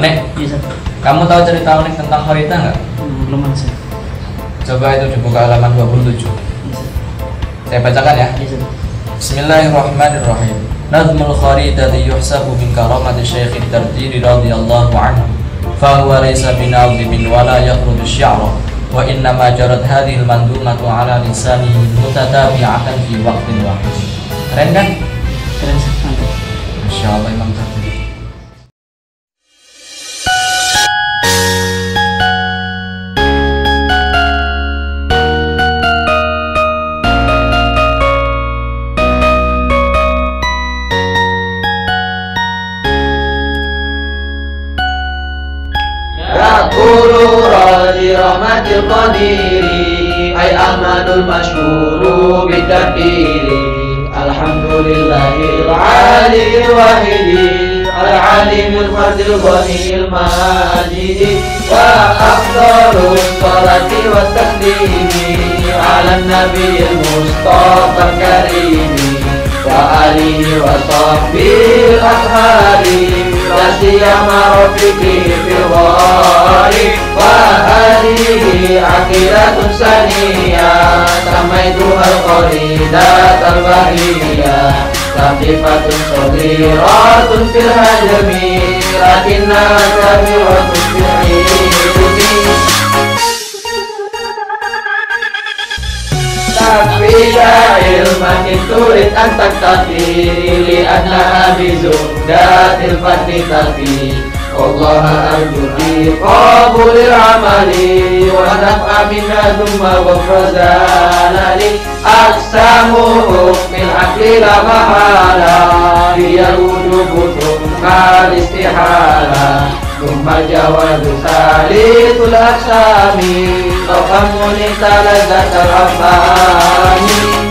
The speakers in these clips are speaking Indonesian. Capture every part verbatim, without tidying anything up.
Nek, Iya, Sir. kamu tahu cerita unik tentang Kharita nggak? Hmm, belum ada, Sir. Coba itu dibuka halaman dua puluh tujuh. Iya, Sir. Saya bacakan ya. Iya, Sir. Bismillahirrahmanirrahim. Nazmul Kharitati yuhsabu min karamati Syekh Ad-Dardiri radhiyallahu anhu. Fa huwa laysa binadhimin wa la yakhruju syi'ra. Wa inna ma jarat hadhihi al-mandumatu ala lisani mutatabi'atan fi waqtin wahid. Keren kan? Keren, Sir. Mantap. Masyaallah Imam Dardiri. Yaqulu razi rahmatil qadiri ay amadul masyhuru bidadiri alhamdulillahil aliyil wahidi al alimul fardil ghaniyil majidi wa afdalus salati wa taslimi ala nabiyil mustafa karimi wa alihi wa sahbihi al-athari la siyama rafiqi fil ghari wa hadihi aqiratun saniyah samaitu al-qaridat al-bahiyah laqifatun sadiratun fil hajmi lakinna kabiratun fil ilmi tapi ilman turid antak tafiri li anna bizumdatil fatitati Allah arju bi qabulil amali wa naf'a minna thumma ghafrazalali aksamu min akli la mahala hiya wujubu thumma istihala thumma jawadu salitul aksami Tauhamuni talazat al-afani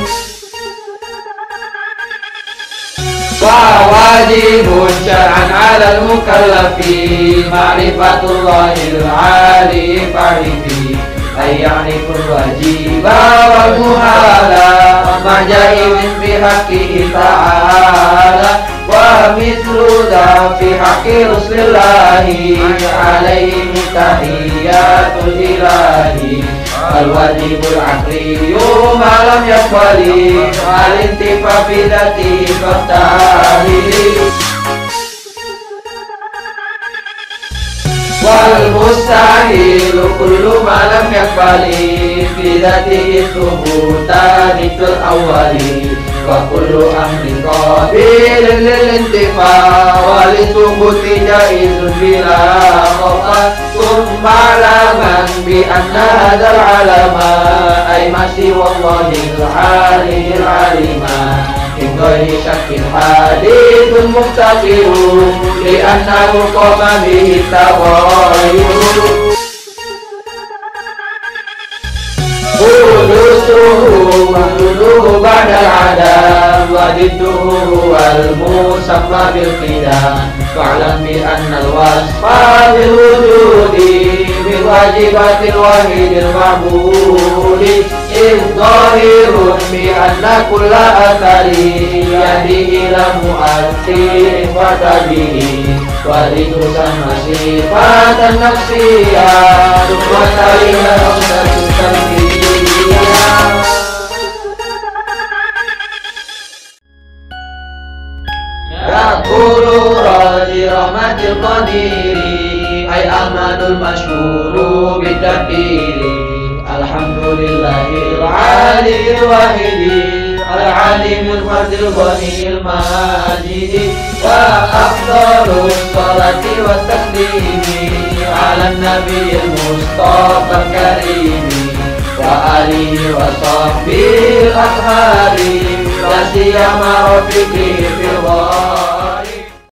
Wa wajibun syar'an ala al-mukallafi Ma'rifatullahil ali farifi Ayya'niful wajiba wal muhala Majaimin bihaqi ta'ala Wa mislu da fi haqqi ruslillahi Alaihi mutahiyatul ilahi Al-wajibul akriyu malam yakwali Al-intifa bidati faftari Wal mustahilu kullu malam yakwali Bidati itubuta nitul awali Wa kullu amrin qabilin lil-intifa Walisubuti jaizun bila khofa Summa laman bi anna hadal alama Ay masih wallahil alihil alima Inggohi syakin hadithun muqtasiru Li annahu qoma bihi tawayu Kudusuhu mahduduhu ba'dal adam Wadidduhu wal musamma bil qidam Fa'lam bi annal wasfa bil wujudi Bil wajibatil wahidil ma'budi Izdahirun bi anna kulla athari Yahdi ila mu'athirin fatabihi Walidusan masifatan nafsiyah Wa taliha umsatun tanfiyah Yaqulu razi rahmatil qadiri ay amadul masyhuru bidadiri alhamdulillahil aliyil wahidi al alimul fardil ghaniyil majidi wa afdalus salati wa taslimi ala nabiyil mustafa karimi wa alihi wa sahbihi al-athari la siyama rafiqi fil ghar